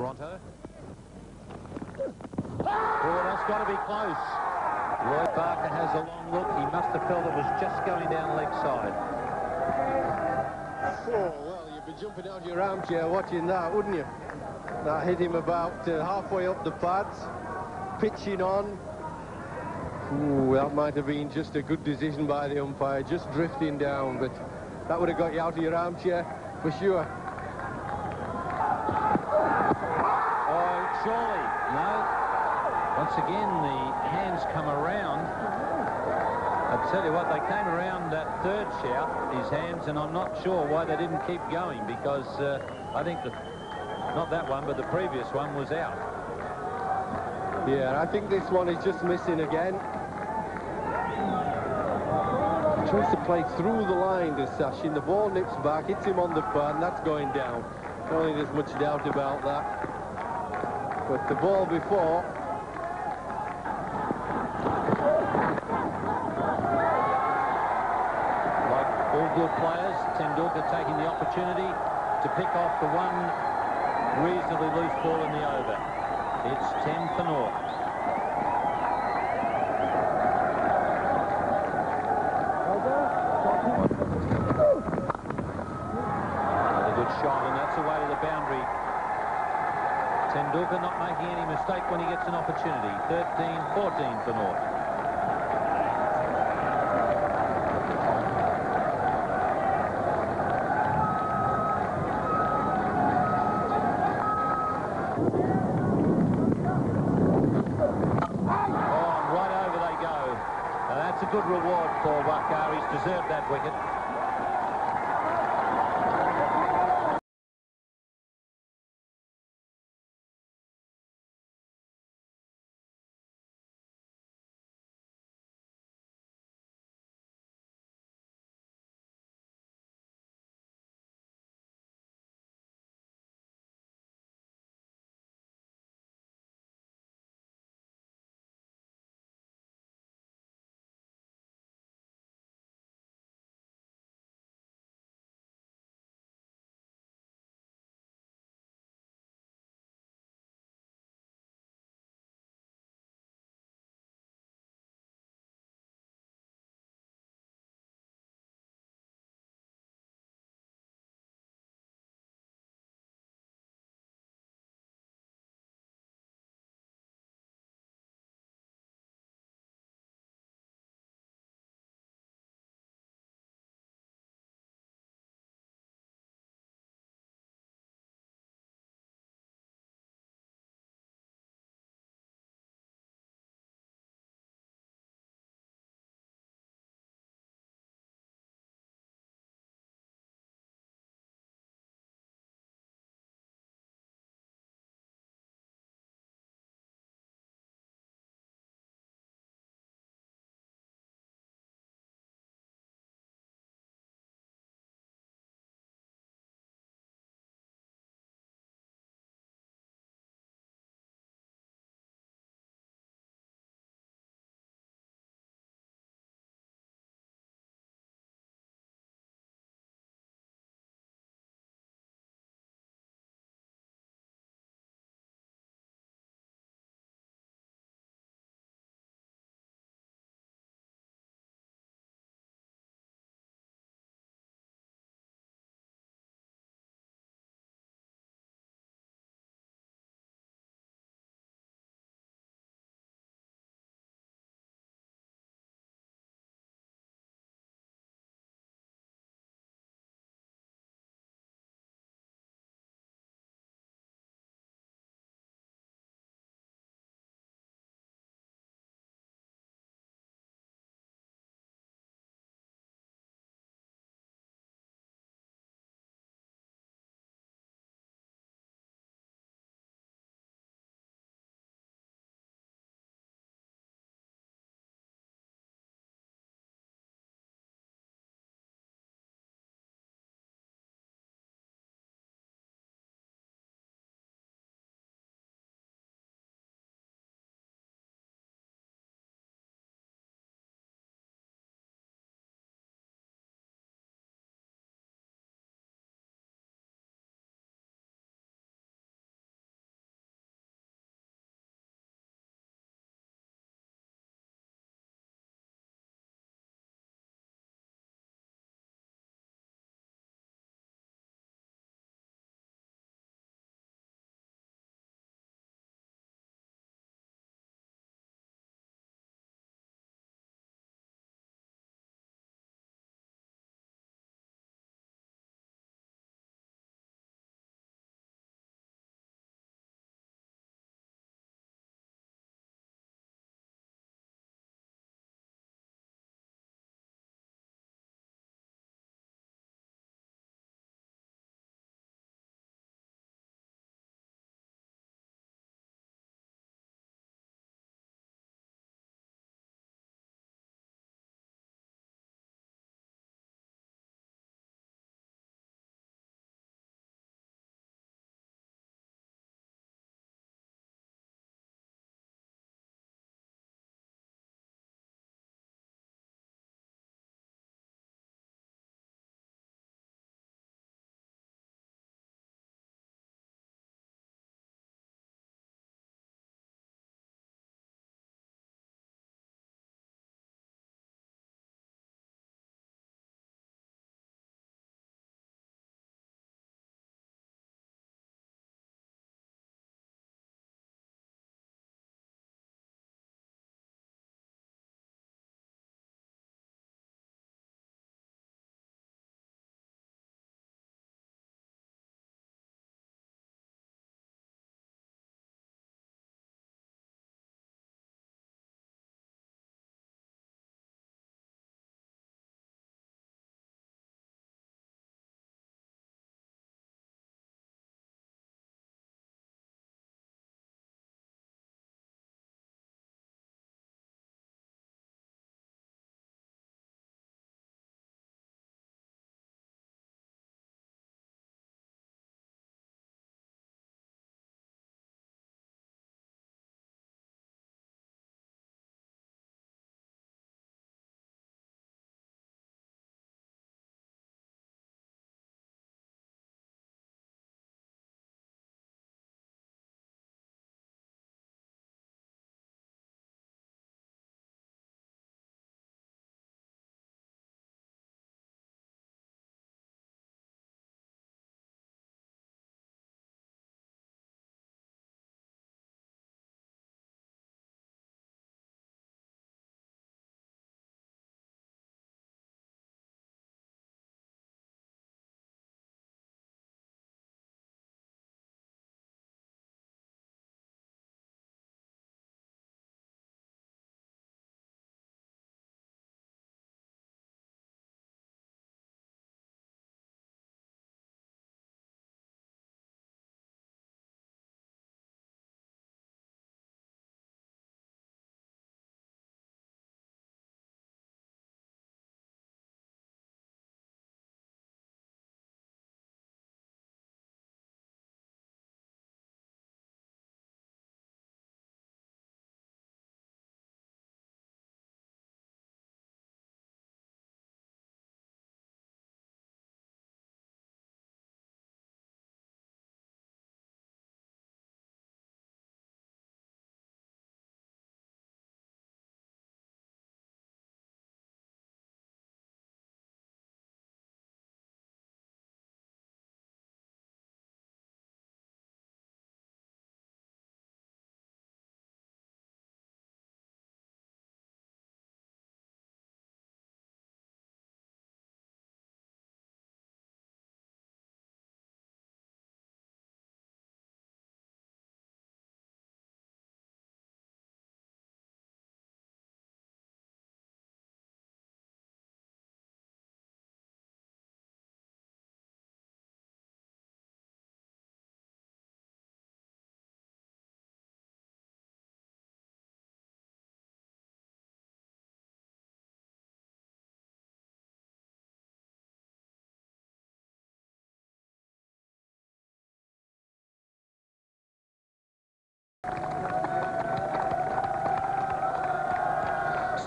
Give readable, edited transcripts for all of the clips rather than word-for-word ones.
Toronto. Oh, that's got to be close. Lloyd Barker has a long look. He must have felt it was just going down leg side. Oh, well, you'd be jumping out of your armchair watching that, wouldn't you? That hit him about halfway up the pads, pitching on. Ooh, that might have been just a good decision by the umpire, just drifting down, but that would have got you out of your armchair for sure. Oh, surely. No. Once again, the hands come around. I tell you what, they came around that third shout, his hands, and I'm not sure why they didn't keep going, because I think not that one, but the previous one was out. Yeah, I think this one is just missing again. He tries to play through the line to Sashin. The ball nips back, hits him on the pad, and that's going down. I don't think there's much doubt about that. But the ball before... Like all good players, Tendulkar taking the opportunity to pick off the one reasonably loose ball in the over. It's 10 for North. Another good shot, and that's away to the boundary. Tendulkar not making any mistake when he gets an opportunity. 13-14 for North. That's a good reward for Waqar. He's deserved that wicket.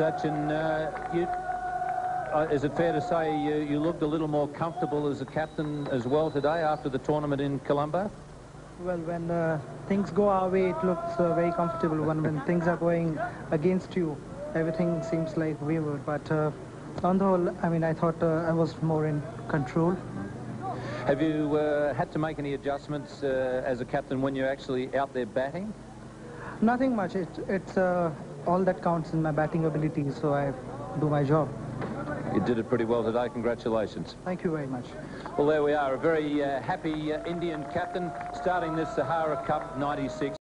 Sachin, is it fair to say you looked a little more comfortable as a captain as well today after the tournament in Colombo? Well, when things go our way, it looks very comfortable. When things are going against you, everything seems like wayward. But on the whole, I mean, I thought I was more in control. Have you had to make any adjustments as a captain when you're actually out there batting? Nothing much. It's all that counts in my batting ability, so I do my job. You did it pretty well today. Congratulations. Thank you very much. Well, there we are. A very happy Indian captain starting this Sahara Cup '96.